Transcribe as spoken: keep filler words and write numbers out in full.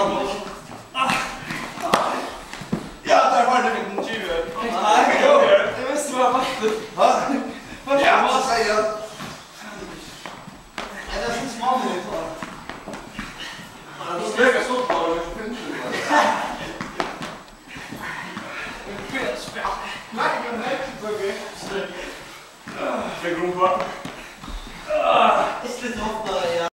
framåt. Ja, där var det en tjuv. Nej, det är mest bara vatten. Va? Ja, vad säger jag? Det är så smart nu kvar. Jag lägger så på det. Nej, men nej, det är okej. Jag går på. Det är lite ofta, ja.